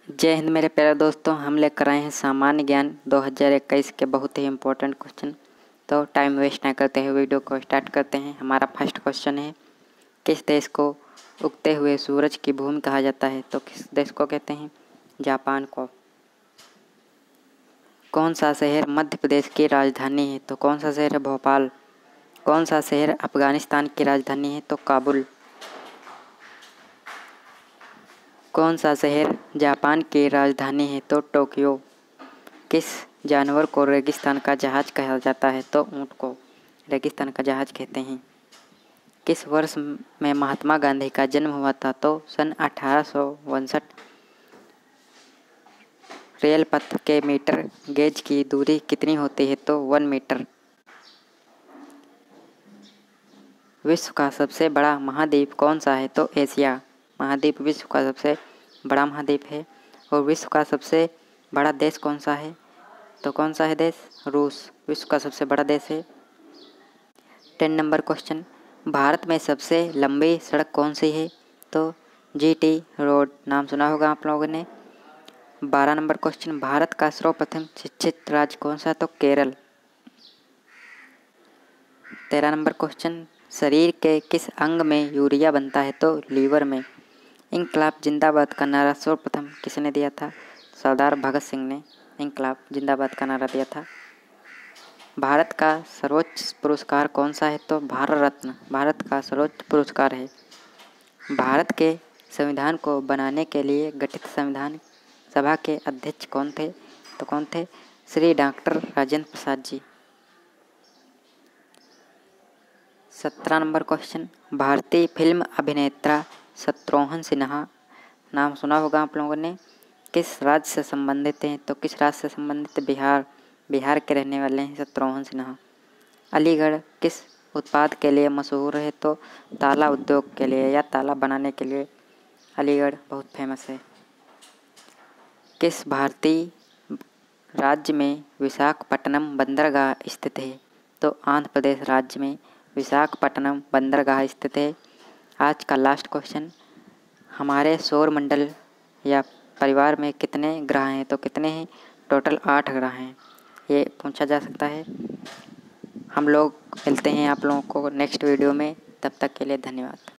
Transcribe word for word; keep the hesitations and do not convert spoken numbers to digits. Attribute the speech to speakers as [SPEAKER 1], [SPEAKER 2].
[SPEAKER 1] जय हिंद मेरे प्यारे दोस्तों, हम लेकर आए हैं सामान्य ज्ञान दो हज़ार इक्कीस के बहुत ही इम्पोर्टेंट क्वेश्चन। तो टाइम वेस्ट ना करते हुए वीडियो को स्टार्ट करते हैं। हमारा फर्स्ट क्वेश्चन है, किस देश को उगते हुए सूरज की भूमि कहा जाता है? तो किस देश को कहते हैं? जापान को। कौन सा शहर मध्य प्रदेश की राजधानी है? तो कौन सा शहर है? भोपाल। कौन सा शहर अफगानिस्तान की राजधानी है? तो काबुल। कौन सा शहर जापान की राजधानी है? तो टोक्यो। किस जानवर को रेगिस्तान का जहाज कहा जाता है? तो ऊँट को रेगिस्तान का जहाज कहते हैं। किस वर्ष में महात्मा गांधी का जन्म हुआ था? तो सन अठारह सौ उनसठ। रेल पथ के मीटर गेज की दूरी कितनी होती है? तो वन मीटर। विश्व का सबसे बड़ा महाद्वीप कौन सा है? तो एशिया महाद्वीप विश्व का सबसे बड़ा महाद्वीप है। और विश्व का सबसे बड़ा देश कौन सा है? तो कौन सा है देश? रूस विश्व का सबसे बड़ा देश है। टेन नंबर क्वेश्चन, भारत में सबसे लंबी सड़क कौन सी है? तो जीटी रोड, नाम सुना होगा आप लोगों ने। बारह नंबर क्वेश्चन, भारत का सर्वप्रथम शिक्षित राज्य कौन सा है? तो केरल। तेरह नंबर क्वेश्चन, शरीर के किस अंग में यूरिया बनता है? तो लीवर में। इंकलाब जिंदाबाद का नारा सर्वप्रथम किसने दिया था? सरदार भगत सिंह ने इंकलाब जिंदाबाद का नारा दिया था। भारत का सर्वोच्च पुरस्कार कौन सा है? तो भारत रत्न भारत का सर्वोच्च पुरस्कार है। भारत के संविधान को बनाने के लिए गठित संविधान सभा के अध्यक्ष कौन थे? तो कौन थे? श्री डॉक्टर राजेंद्र प्रसाद जी। सत्रह नंबर क्वेश्चन, भारतीय फिल्म अभिनेता शत्रुघ्न सिन्हा, नाम सुना होगा आप लोगों ने, किस राज्य से संबंधित हैं? तो किस राज्य से संबंधित? बिहार बिहार के रहने वाले हैं शत्रुघ्न सिन्हा। अलीगढ़ किस उत्पाद के लिए मशहूर है? तो ताला उद्योग के लिए या ताला बनाने के लिए अलीगढ़ बहुत फेमस है। किस भारतीय राज्य में विशाखापट्टनम बंदरगाह स्थित है? तो आंध्र प्रदेश राज्य में विशाखापट्टनम बंदरगाह स्थित है। आज का लास्ट क्वेश्चन, हमारे सौर मंडल या परिवार में कितने ग्रह हैं? तो कितने हैं? टोटल आठ ग्रह हैं, ये पूछा जा सकता है। हम लोग मिलते हैं आप लोगों को नेक्स्ट वीडियो में, तब तक के लिए धन्यवाद।